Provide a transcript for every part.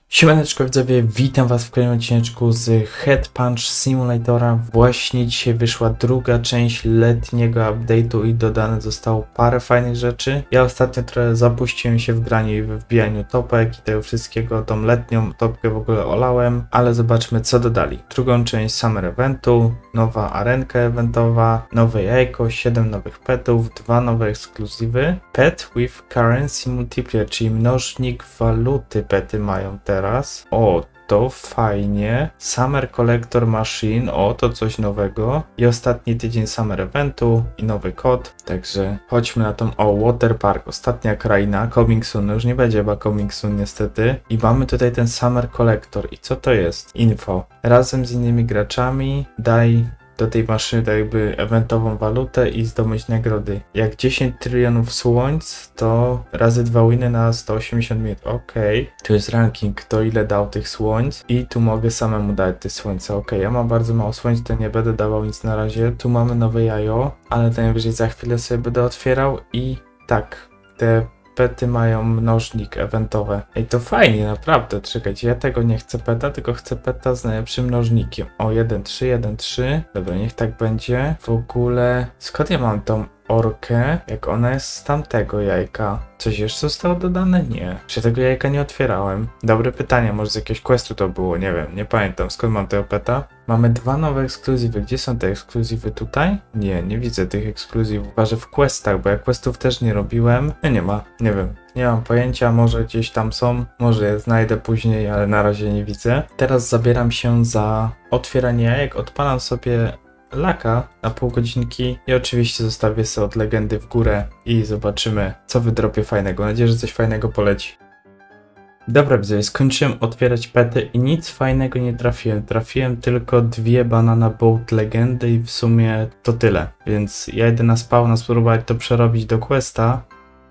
Siemaneczko widzowie, witam was w kolejnym odcineczku z Head Punch Simulatora. Właśnie dzisiaj wyszła druga część letniego update'u i dodane zostało parę fajnych rzeczy. Ja ostatnio trochę zapuściłem się w graniu i we wbijaniu topek i tego wszystkiego. Tą letnią topkę w ogóle olałem, ale zobaczmy co dodali. Drugą część Summer Eventu, nowa arenka eventowa, nowe jajko, 7 nowych petów, 2 nowe ekskluzywy. Pet with Currency Multiplier, czyli mnożnik waluty pety mają teraz. O, to fajnie. Summer Collector Machine, o, to coś nowego. I ostatni tydzień Summer Eventu i nowy kod. Także chodźmy na tą, o, Water Park, ostatnia kraina, Coming Soon, no już nie będzie chyba Coming Soon niestety. I mamy tutaj ten Summer Collector. I co to jest? Info. Razem z innymi graczami daj do tej maszyny tak jakby eventową walutę i zdobyć nagrody. Jak 10 trylionów słońc, to razy 2 winy na 180 minut. Okej. Tu jest ranking, kto ile dał tych słońc i tu mogę samemu dać te słońce. Okej, ja mam bardzo mało słońc, to nie będę dawał nic na razie. Tu mamy nowe jajo, ale to najwyżej za chwilę sobie będę otwierał i tak, te pety mają mnożnik eventowe. Ej, to fajnie, naprawdę. Czekajcie, ja tego nie chcę peta, tylko chcę peta z najlepszym mnożnikiem. O, 1,3, 1,3. Dobra, niech tak będzie. W ogóle, skąd ja mam tą orkę, jak ona jest z tamtego jajka? Coś jeszcze zostało dodane? Nie. Czy tego jajka nie otwierałem? Dobre pytanie, może z jakiegoś questu to było, nie wiem, nie pamiętam. Skąd mam tego peta? Mamy 2 nowe ekskluzywy. Gdzie są te ekskluzywy? Tutaj? Nie, nie widzę tych ekskluzywów. Chyba, że w questach, bo ja questów też nie robiłem. Nie ma, nie wiem. Nie mam pojęcia, może gdzieś tam są, może je znajdę później, ale na razie nie widzę. Teraz zabieram się za otwieranie jajek, odpalam sobie laka na pół godzinki i oczywiście zostawię sobie od legendy w górę i zobaczymy co wydropię fajnego. Mam nadzieję, że coś fajnego poleci. Dobra widzowie, skończyłem otwierać pety i nic fajnego nie trafiłem. Trafiłem tylko 2 banana boat legendy i w sumie to tyle. Więc ja idę na spawna spróbować to przerobić do questa.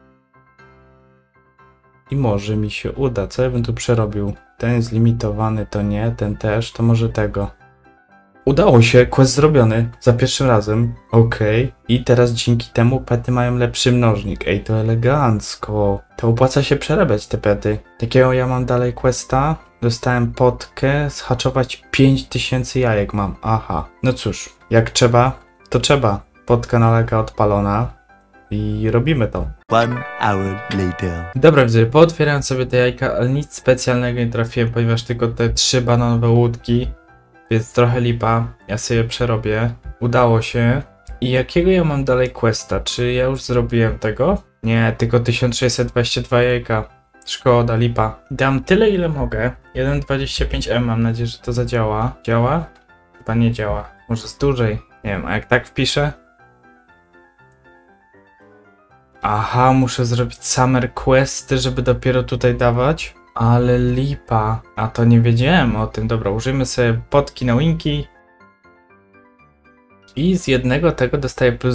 I może mi się uda. Co ja bym tu przerobił? Ten jest limitowany, to nie, ten też, to może tego. Udało się, quest zrobiony za pierwszym razem. Okej. I teraz dzięki temu pety mają lepszy mnożnik. Ej, to elegancko. To opłaca się przerabiać te pety. Takiego ja mam dalej questa. Dostałem potkę, zhaczować 5000 jajek mam. Aha. No cóż, jak trzeba, to trzeba. Potka na leka odpalona. I robimy to. 1 hour later. Dobra widzowie, pootwierałem sobie te jajka, ale nic specjalnego nie trafiłem, ponieważ tylko te 3 bananowe łódki. Więc trochę lipa, ja sobie przerobię. Udało się. I jakiego ja mam dalej questa? Czy ja już zrobiłem tego? Nie, tylko 1622 jajka. Szkoda, lipa. Dam tyle ile mogę. 1,25M, mam nadzieję, że to zadziała. Działa? Chyba nie działa. Może z dłużej. Nie wiem, a jak tak wpiszę? Aha, muszę zrobić summer questy, żeby dopiero tutaj dawać. Ale lipa. A to nie wiedziałem o tym. Dobra, użyjmy sobie potki na winki. I z jednego tego dostaję plus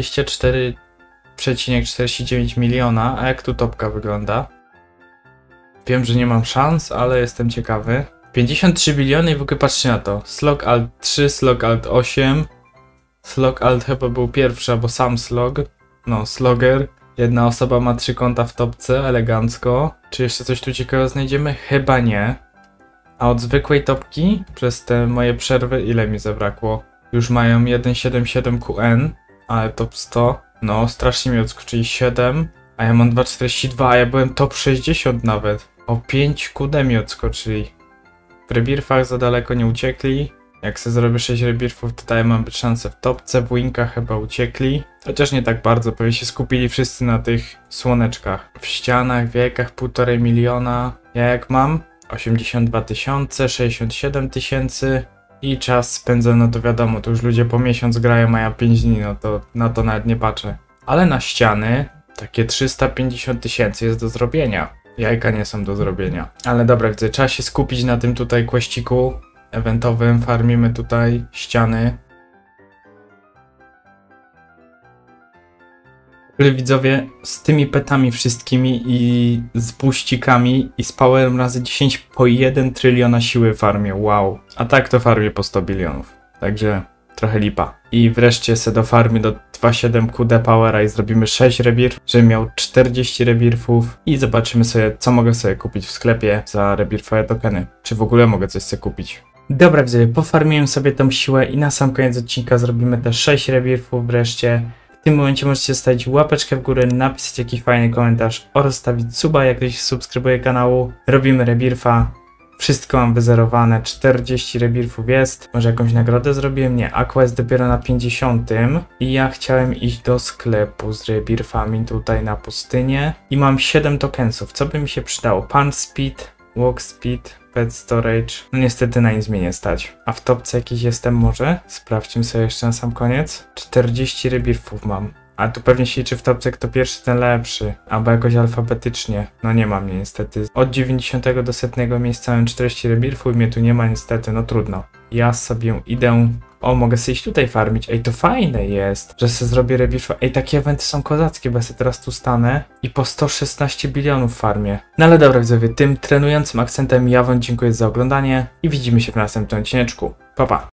24,49 miliona. A jak tu topka wygląda? Wiem, że nie mam szans, ale jestem ciekawy. 53 biliony i w ogóle patrzcie na to. Slog Alt 3, Slog Alt 8. Slog Alt chyba był pierwszy, albo sam Slog. No, Slogger. Jedna osoba ma 3 konta w topce, elegancko. Czy jeszcze coś tu ciekawego znajdziemy? Chyba nie. A od zwykłej topki, przez te moje przerwy, ile mi zabrakło? Już mają 1,77 QN, ale top 100. No, strasznie mi odskoczyli 7, a ja mam 2,42, a ja byłem top 60 nawet. O 5 QD mi odskoczyli. W rebirfach za daleko nie uciekli. Jak sobie zrobię 6 rebirfów, to daję mam szansę w topce, w winkach chyba uciekli. Chociaż nie tak bardzo, pewnie się skupili wszyscy na tych słoneczkach. W ścianach, w jajkach 1,5 miliona. Ja jak mam? 82 000, 67 000 i czas spędzony, no to wiadomo, to już ludzie po miesiąc grają, a ja 5 dni, no to na to nawet nie patrzę. Ale na ściany takie 350 000 jest do zrobienia. Jajka nie są do zrobienia. Ale dobra, widzę, trzeba się skupić na tym tutaj questiku eventowym, farmimy tutaj ściany. W ogóle widzowie, z tymi petami wszystkimi i z buścikami i z powerem razy 10 po 1 tryliona siły farmię, wow. A tak to farmię po 100 bilionów, także trochę lipa. I wreszcie se do farmy 2.7 QD Powera i zrobimy 6 rebirth, żebym miał 40 rebirthów i zobaczymy sobie, co mogę sobie kupić w sklepie za rebirthowe tokeny. Czy w ogóle mogę coś sobie kupić. Dobra, widzowie, pofarmiłem sobie tą siłę i na sam koniec odcinka zrobimy te 6 rebirthów wreszcie. W tym momencie możecie zostawić łapeczkę w górę, napisać jakiś fajny komentarz oraz stawić suba, jak ktoś subskrybuje kanału. Robimy rebirtha. Wszystko mam wyzerowane, 40 rebirthów jest. Może jakąś nagrodę zrobiłem? Nie, Aqua jest dopiero na 50. I ja chciałem iść do sklepu z rebirthami tutaj na pustynię. I mam 7 tokensów. Co by mi się przydało? Punch Speed, Walk Speed, Pet Storage. No niestety na nic mnie nie stać. A w topce jakiś jestem może? Sprawdźmy sobie jeszcze na sam koniec. 40 rebirthów mam. A tu pewnie się liczy w topce kto pierwszy, ten lepszy. Albo jakoś alfabetycznie. No nie ma mnie niestety. Od 90 do 100 miejsca mam 40 rebirthów i mnie tu nie ma niestety. No trudno. Ja sobie idę... O, mogę sobie iść tutaj farmić. Ej, to fajne jest, że sobie zrobię rebirth. Ej, takie eventy są kozackie, bo ja sobie teraz tu stanę i po 116 bilionów farmię. No ale dobra, widzowie, tym trenującym akcentem ja wam dziękuję za oglądanie i widzimy się w następnym odcineczku. Pa, pa!